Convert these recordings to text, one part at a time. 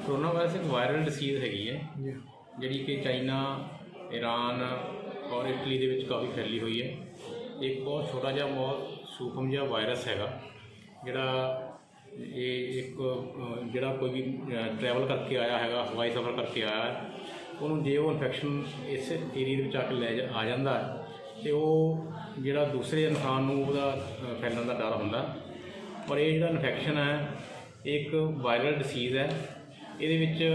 Corona virus एक viral disease हैगी है जी कि चाइना ईरान और इटली के काफ़ी फैली हुई है। एक बहुत छोटा जहा बहुत सूखम जहा वायरस हैगा जिहड़ा ये एक जिहड़ा कोई भी ट्रैवल करके आया हैगा, हवाई सफ़र करके आया है, उन्होंने जे वो इन्फैक्शन इस एरिया आके लै आ जाता है तो वो जिहड़ा दूसरे इंसान नूं उहदा फैलण का डर हुंदा। और ये जिहड़ा इन्फैक्शन है एक वायरल डिसीज़ है। ये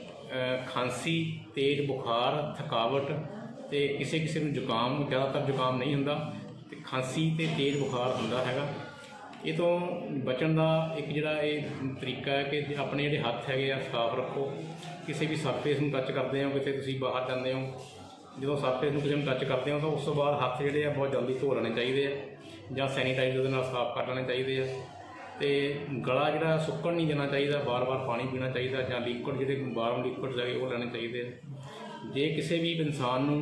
खांसी, तेज बुखार, थकावट तो किसी किसी नूं जुकाम, ज़्यादातर जुकाम नहीं हुंदा ते खांसी ते तेज बुखार हुंदा हैगा। ये तो बचन का एक जिहड़ा ये तरीका है कि अपने जिहड़े हत्थ हैगे आ साफ रखो। किसी भी सरफेस नूं टच करते हो, किते तुसीं बाहर जाते हो, जो सरफेस नूं किसी नूं टच करते हो तो उस तो बाद हत्थ जिहड़े आ बहुत जल्दी धो लेने चाहिए या सैनीटाइजर दे नाल साफ कर लेने चाहिए। तो गला जिहड़ा सुक्कण नहीं देना चाहिए, बार बार पानी पीना चाहिए या लिक्विड जिहड़े बार लिक्विड है वो लेने चाहिए। जे किसी भी इंसान नूं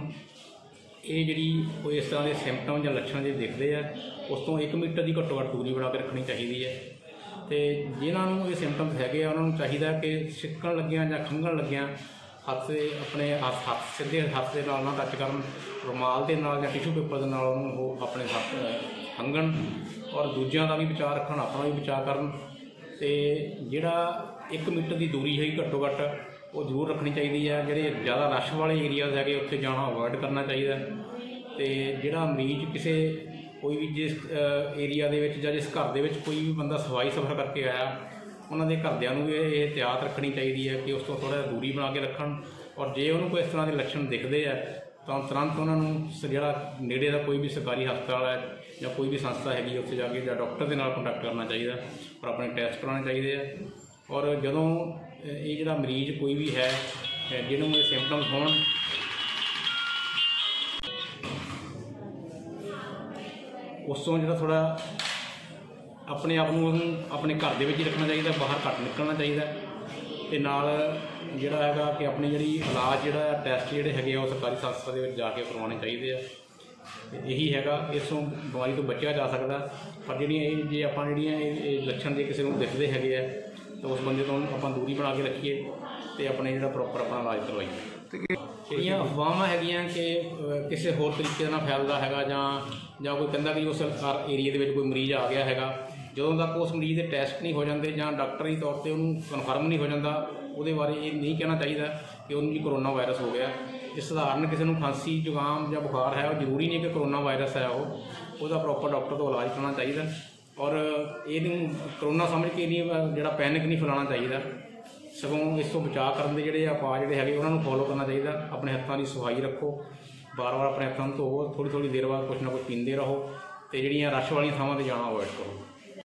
ये जिहड़ी कोई इस तरह के सिम्पटम या लक्षण जो दिखते हैं उस तो 1 मीटर की घट्टो घट्ट दूरी बना के रखनी चाहिए है। तो जिन्होंने ये सिम्पटम्स है उन्होंने चाहिए कि छिक्कण लग्या या खंघण लग्या हत्थ अपने हत्थ सीधे हत्थ के नाल ना टच करन, रुमाल के नाल या टिशू पेपर के नाल वो अपने हत्थ खंघण और दूजियां का भी बचाव रखन, अपना भी बचाव करन। तो जिहड़ा 1 मीटर की दूरी है घट्टो घट्ट वो जरूर रखनी चाहिए है। जिहड़े ज़्यादा रश वाले एरियाज है उत्थे जाना अवॉइड करना चाहिए। तो जिहड़ा मरीज किसी कोई भी जिस एरिया दे विच जां जिस घर दे विच कोई भी बंदा हवाई सफ़र करके आया उन्होंने घरदियां नूं भी ये एहतियात रखनी चाहिए है कि उस तो थोड़ा दूरी बना के रखन। और जे उन्होंने कोई इस तरह के लक्षण दिखते हैं तो तुरंत उन्होंने जिहड़ा नेड़े का कोई भी सरकारी हस्पताल है या कोई भी संस्था हैगी उत्थे जाके या डॉक्टर के नाल कॉन्टैक्ट करना चाहिए और अपने टैसट कराने चाहिए। और जदों ये जिहड़ा मरीज कोई भी है जिन्होंने सिम्पटम्स होण उस तो जो थोड़ा अपने आप को अपने घर के रखना चाहिए, बाहर घट निकलना चाहिए। तो नाल जिहड़ा हैगा कि अपनी जिहड़ी इलाज जिहड़ा टैसट जिहड़े हैगे वो सरकारी संस्था के जाके करवाने चाहिए। यही हैगा इस बीमारी तो बचा जा सकता। पर जिहड़ियां जे आपां जिहड़ियां लक्षण जे किसी को दिखते हैगे तो उस बंदे तो आपां दूरी बना के रखिए तो अपने जिहड़ा प्रॉपर अपना इलाज करवाइए। ਜਿਹੜੀਆਂ ਅਫਵਾਹਾਂ ਹੈਗੀਆਂ कि ਕਿਸੇ ਹੋਰ तरीके ਨਾਲ फैलता हैगा ਜਾਂ कोई कहता कि उस एरिए ਦੇ ਵਿੱਚ कोई मरीज़ आ गया हैगा, ਜਦੋਂ तक उस मरीज़ के टैसट नहीं हो जाते ਜਾਂ डॉक्टरी तौर पर ਉਹਨੂੰ कन्फर्म नहीं हो जाता ਉਹਦੇ ਬਾਰੇ ਇਹ नहीं कहना चाहिए कि ਉਹਨੂੰ जी कोरोना वायरस हो गया। ਜੇ ਸਧਾਰਨ ਕਿਸੇ ਨੂੰ ਖਾਂਸੀ जुकाम ਜਾਂ बुखार है, ਜ਼ਰੂਰੀ नहीं कि कोरोना वायरस है ਉਹਦਾ ਪ੍ਰੋਪਰ ਡਾਕਟਰ ਤੋਂ ਇਲਾਜ कराना चाहिए। और ਇਹਨੂੰ कोरोना समझ के नहीं ਜਿਹੜਾ पैनिक नहीं फैलाना चाहिए, सगों इस तो बचाव करने के जोड़े उपाय जोड़े है उन्होंने फॉलो करना चाहिए। अपने हत्थों की सफाई रखो, बार बार अपने हत्थों धोवो, थोड़ी थोड़ी देर बाद कुछ ना कुछ पींदे रहो, तो जिहड़ियां रश वाली थावां ते जाना अवॉइड करो।